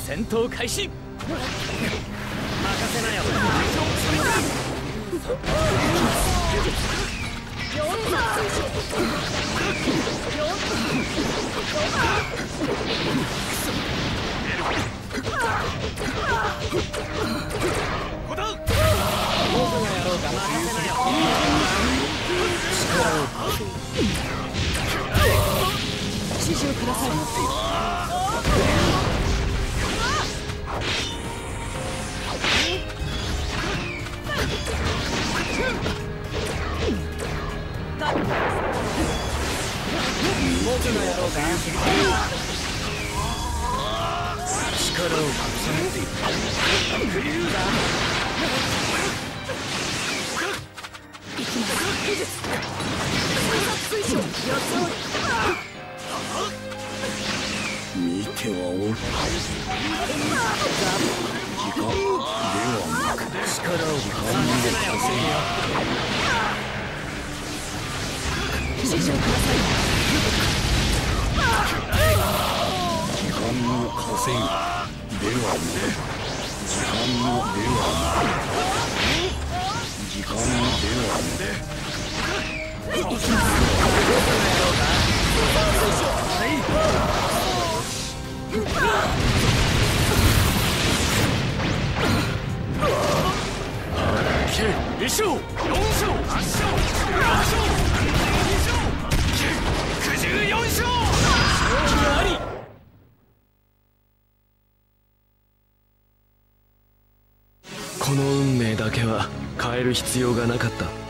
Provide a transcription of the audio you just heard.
戦闘開始。任せなよ。 指示をください。僕の野郎か。力を重ねている。行きます。技術。推奨。予想。見てはおる。時間ではなく力を感じて稼げよ。指示をください。時間の稼ぎではね。時間のではない。時間のではね。行きます。はい。1勝4勝8勝9勝94勝勝負あり。この運命だけは変える必要がなかった。